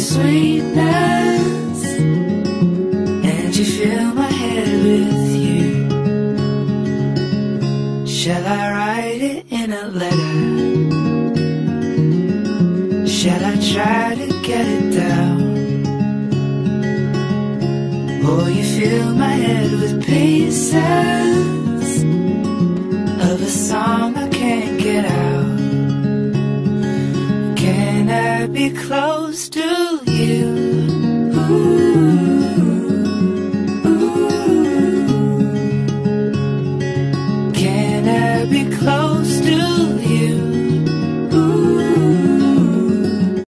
sweetness, and you fill my head with you. Shall I write it in a letter? Shall I try to get it down? Or you fill my head with pieces of a song I can't get out? Can I be close to